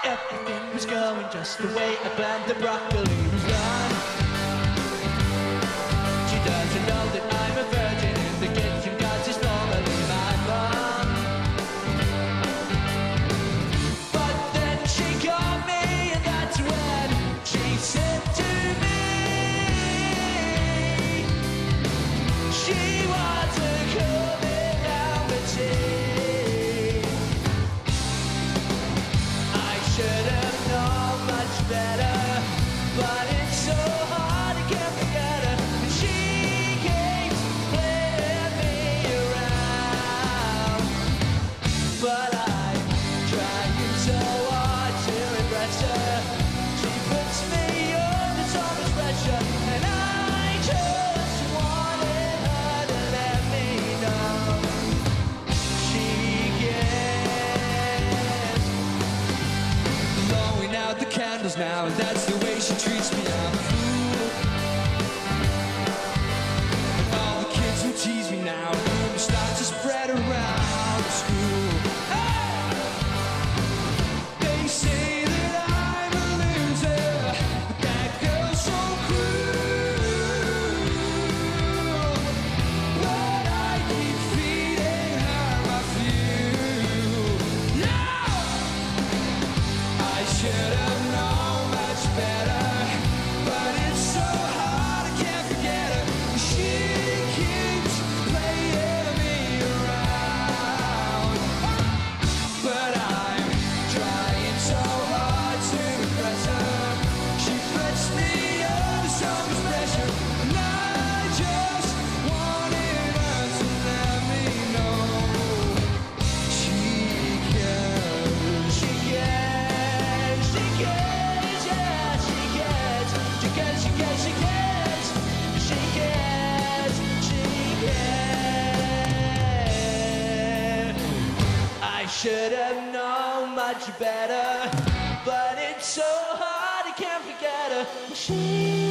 Everything was going just the way I planned. The broccoli was gone. She doesn't know that I'm a virgin in the kitchen, 'cause it's normally my mom. But then she got me, and that's when she said to me she wasn't coming down with tea. I should have known much better, but it's so hard to can't forget her. And she keeps playing me around, but I'm trying so hard to impress her. She puts me under so much pressure, and I just wanted her to let me know she cares. Blowing out the candles now, and that's the way she treats me. I'm a fool. And all the kids will tease me now, and rumors start to spread around the school. Hey! They say that I'm a loser, but that girl's so cruel. But I keep feeding her my fuel. Yeah! I should have known much better, but it's so hard, I can't forget her. She keeps playing me around, but I'm trying so hard to impress her. She puts me under so much pressure, and I just wanted her to let me know she cares. She cares. She cares. Yeah, she cares. She cares. She cares. She cares. She cares. She cares. I should have known much better, but it's so hard, I can't forget her. She